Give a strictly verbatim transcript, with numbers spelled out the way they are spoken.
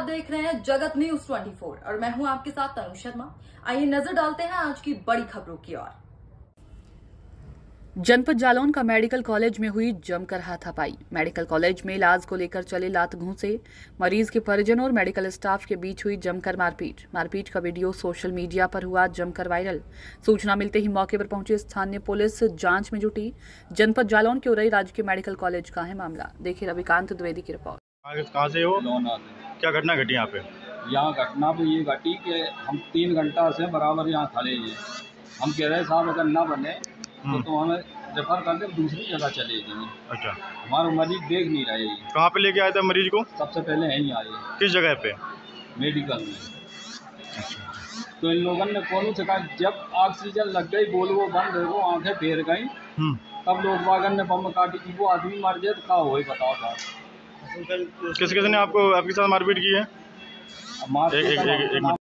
देख रहे हैं जगत न्यूज चौबीस और मैं हूं आपके साथ तनु शर्मा। आइए नजर डालते हैं आज की बड़ी खबरों की ओर। जनपद जालौन का मेडिकल कॉलेज में हुई जमकर हाथापाई। मेडिकल कॉलेज में इलाज को लेकर चले लात घूंसे। मरीज के परिजनों और मेडिकल स्टाफ के बीच हुई जमकर मारपीट। मारपीट का वीडियो सोशल मीडिया पर हुआ जमकर वायरल। सूचना मिलते ही मौके पर पहुंची स्थानीय पुलिस जांच में जुटी। जनपद जालौन के उरई राजकीय मेडिकल कॉलेज का है मामला। देखिए रविकांत द्विवेदी की रिपोर्ट। कहाँ से हो? क्या घटना घटी यहाँ पे? यहाँ घटना तो ये घटी कि हम तीन घंटा से बराबर यहाँ खड़े हैं। हम कह रहे साहब अगर ना बने तो, तो हमें रेफर करके दूसरी जगह चले गए। अच्छा, हमारे मरीज देख नहीं रहे। कहाँ पे लेके आए थे मरीज को? सबसे पहले यहीं आए। किस जगह पे? मेडिकल में। तो इन लोगों ने कौन से कहा जब ऑक्सीजन लग गई बोल वो बंद हो वो आंखें फेर गई, तब लोग वागन ने बम काटी कि वो आदमी मर जाए तो क्या हो बताओ था। किस किस ने आपको आपके साथ मारपीट की है? मार एक, एक, एक, एक,